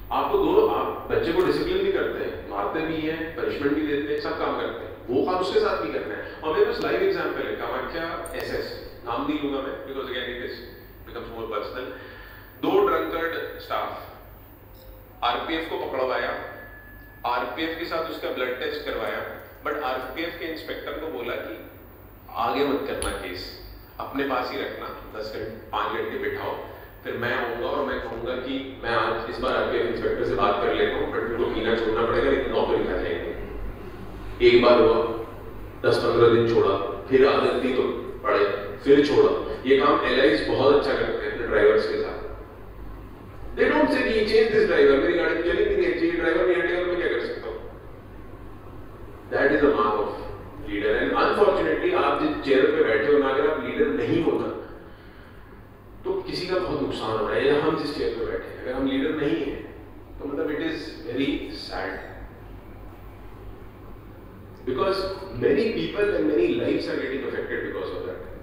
आपको दोनों, आप बच्चे को डिसिप्लिन भी करते हैं, मारते भी हैं, पनिशमेंट भी देते हैं, सब काम करते हैं, वो काम उसके साथ भी करना है। और मेरे पास लाइव एग्जांपल है, कामाख्या एसएस, नाम नहीं लूंगा मैं because again it is becomes more personal. 2 drunkard staff, RPF को पकड़वाया, आरपीएफ के साथ उसका ब्लड टेस्ट करवाया, बट आरपीएफ के इंस्पेक्टर को बोला कि आगे मत करना केस, अपने पास ही रखना, 5 घंटे बिठाओ, फिर मैं आऊंगा और मैं कहूंगा कि मैं आज इस बार आरपीएफ इंस्पेक्टर से बात कर लेता हूँ, बट उनको पीना छोड़ना पड़ेगा, लेकिन नौकरी खा जाएंगे। एक बार हुआ, 10-15 दिन छोड़ा, फिर आदत थी तो पड़े, फिर छोड़ा। ये काम एलाइज बहुत अच्छा करते हैं अपने ड्राइवर्स के साथ। They don't say कि change this driver, मेरी गाड़ी चली नहीं रही, चाहिए ड्राइवर नहीं हटेगा तो मैं क्या कर सकता हूँ? That is a mark of leader, and unfortunately आप जिस चेयर पे बैठे हो ना, अगर आप लीडर नहीं हो ना, तो किसी का बहुत नुकसान हो रहा है। या हम जिस चेयर पे बैठे हैं, अगर हम लीडर नहीं है तो मतलब it is very sad, because many people and many lives are getting affected because of that.